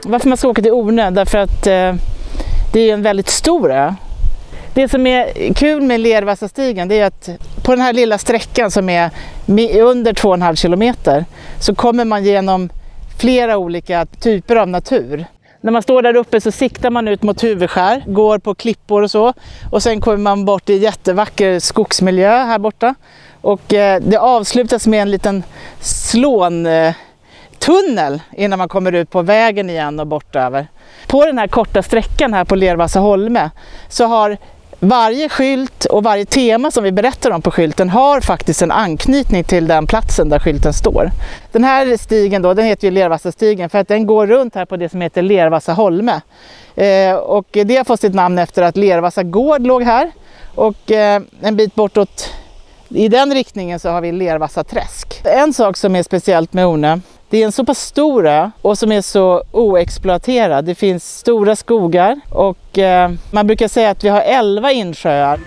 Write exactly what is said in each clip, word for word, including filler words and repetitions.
Varför man ska åka till Ornö? Därför att eh, det är en väldigt stor ö. Det som är kul med Lervassastigen, det är att på den här lilla sträckan som är under två och en halv kilometer så kommer man genom flera olika typer av natur. När man står där uppe så siktar man ut mot huvudskär, går på klippor och så. Och sen kommer man bort i jättevacker skogsmiljö här borta. Och eh, det avslutas med en liten slån eh, tunnel innan man kommer ut på vägen igen och bort över. På den här korta sträckan här på Lervassaholme så har varje skylt och varje tema som vi berättar om på skylten har faktiskt en anknytning till den platsen där skylten står. Den här stigen då, den heter ju Lervassastigen för att den går runt här på det som heter Lervassaholme. Eh, och det har fått sitt namn efter att Lervassa gård låg här. Och eh, en bit bortåt i den riktningen så har vi Lervassaträsk. En sak som är speciellt med Ornö, det är en så pass stor ö och som är så oexploaterad. Det finns stora skogar och eh, man brukar säga att vi har elva insjöar.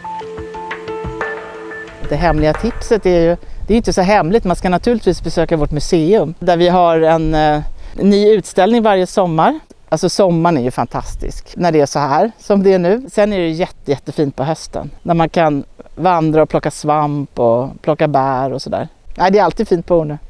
Det hemliga tipset är ju, det är inte så hemligt, man ska naturligtvis besöka vårt museum där vi har en eh, ny utställning varje sommar. Alltså sommaren är ju fantastisk när det är så här som det är nu. Sen är det jätte, jättefint på hösten när man kan vandra och plocka svamp och plocka bär och sådär. Nej, det är alltid fint på Ornö.